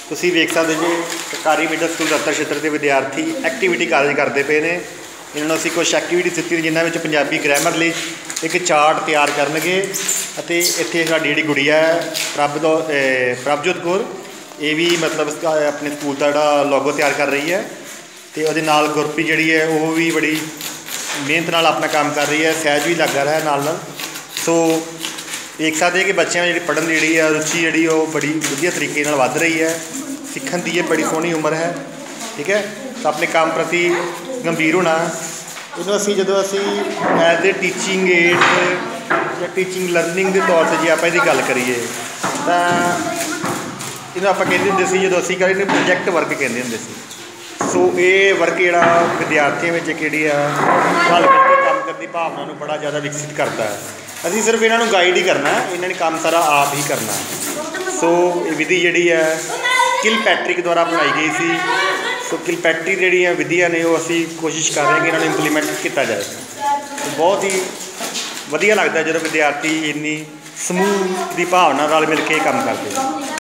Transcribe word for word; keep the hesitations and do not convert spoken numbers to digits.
ਤੁਸੀਂ ਵੇਖ ਸਕਦੇ ਜੀ ਸਰਕਾਰੀ ਮਿਡਲ ਸਕੂਲ ਰਤਨ ਛੇਤਰ ਦੇ ਵਿਦਿਆਰਥੀ ਐਕਟੀਵਿਟੀ ਕਾਰਜ ਕਰਦੇ ਪਏ ਨੇ। ਇਹਨਾਂ ਨੂੰ ਅਸੀਂ ਕੁਛ ਐਕਟੀਵਿਟੀ ਦਿੱਤੀ ਜਿਨ੍ਹਾਂ ਵਿੱਚ ਪੰਜਾਬੀ ਗ੍ਰਾਮਰ ਲਈ ਇੱਕ ਚਾਰਟ ਤਿਆਰ ਕਰਨਗੇ ਅਤੇ ਇੱਥੇ ਸਾਡੀ ਜਿਹੜੀ ਗੁੜੀਆ ਹੈ ਪ੍ਰਭ ਪ੍ਰਭਜੋਤ ਕੌਰ, ਇਹ ਵੀ ਮਤਲਬ ਆਪਣੇ ਸਕੂਲ ਦਾ ਜਿਹੜਾ ਲੋਗੋ ਤਿਆਰ ਕਰ ਰਹੀ ਹੈ ਅਤੇ ਉਹਦੇ ਨਾਲ ਗੁਰਪ੍ਰੀਤ ਜਿਹੜੀ ਹੈ ਉਹ ਵੀ ਬੜੀ ਮਿਹਨਤ ਨਾਲ ਆਪਣਾ ਕੰਮ ਕਰ ਰਹੀ ਹੈ। ਸਹਿਜ ਵੀ ਲੱਗਾ ਰਿਹਾ ਨਾਲ ਨਾਲ। ਸੋ ਦੇਖ ਸਕਦੇ ਕਿ ਬੱਚਿਆਂ ਜਿਹੜੀ ਪੜ੍ਹਨ ਦੀ ਜਿਹੜੀ ਆ ਰੁਚੀ ਜਿਹੜੀ ਉਹ ਬੜੀ ਵਧੀਆ ਤਰੀਕੇ ਨਾਲ ਵੱਧ ਰਹੀ ਹੈ। ਸਿੱਖਣ ਦੀ ਇਹ ਬੜੀ ਸੋਹਣੀ ਉਮਰ ਹੈ, ਠੀਕ ਹੈ। ਤਾਂ ਆਪਣੇ ਕੰਮ ਪ੍ਰਤੀ ਗੰਭੀਰ ਹੋਣਾ। ਇਹਨੂੰ ਅਸੀਂ ਜਦੋਂ ਅਸੀਂ ਐਜ਼ ਏ ਟੀਚਿੰਗ ਏਡ ਜਾਂ ਟੀਚਿੰਗ ਲਰਨਿੰਗ ਦੇ ਤੌਰ 'ਤੇ ਜੇ ਆਪਾਂ ਇਹਦੀ ਗੱਲ ਕਰੀਏ ਤਾਂ ਇਹਨੂੰ ਆਪਾਂ ਕਹਿੰਦੇ ਹੁੰਦੇ ਸੀ, ਜਦੋਂ ਅਸੀਂ ਕਰੀਏ ਪ੍ਰੋਜੈਕਟ ਵਰਕ ਕਹਿੰਦੇ ਹੁੰਦੇ ਸੀ। ਸੋ ਇਹ ਵਰਕ ਜਿਹੜਾ ਵਿਦਿਆਰਥੀਆਂ ਵਿੱਚ ਜਿਹੜੀ ਆ ਰਲ ਮਿਲ ਕੇ ਕੰਮ ਕਰਨ ਦੀ ਭਾਵਨਾ ਨੂੰ ਬੜਾ ਜ਼ਿਆਦਾ ਵਿਕਸਿਤ ਕਰਦਾ ਹੈ। ਅਸੀਂ ਸਿਰਫ ਇਹਨਾਂ ਨੂੰ ਗਾਈਡ ਹੀ ਕਰਨਾ, ਇਹਨਾਂ ਨੇ ਕੰਮ ਸਾਰਾ ਆਪ ਹੀ ਕਰਨਾ। ਸੋ ਇਹ ਵਿਧੀ ਜਿਹੜੀ ਹੈ ਕਿਲਪੈਟਰਿਕ ਦੁਆਰਾ ਬਣਾਈ ਗਈ ਸੀ। ਸੋ ਕਿਲਪੈਟਰਿਕ ਜਿਹੜੀਆਂ ਵਿਧੀਆਂ ਨੇ ਉਹ ਅਸੀਂ ਕੋਸ਼ਿਸ਼ ਕਰ ਰਹੇ ਹਾਂ ਕਿ ਇਹਨਾਂ ਨੂੰ ਇੰਪਲੀਮੈਂਟ ਕੀਤਾ ਜਾਏ। ਬਹੁਤ ਹੀ ਵਧੀਆ ਲੱਗਦਾ ਜਦੋਂ ਵਿਦਿਆਰਥੀ ਇੰਨੀ ਸਮੂਹ ਦੀ ਭਾਵਨਾ ਨਾਲ ਮਿਲ ਕੇ ਕੰਮ ਕਰਦੇ ਨੇ।